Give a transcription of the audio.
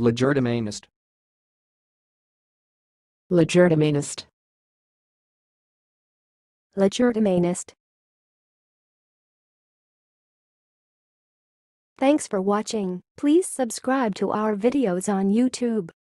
legerdemainist, legerdemainist, legerdemainist. Thanks for watching. Please subscribe to our videos on YouTube.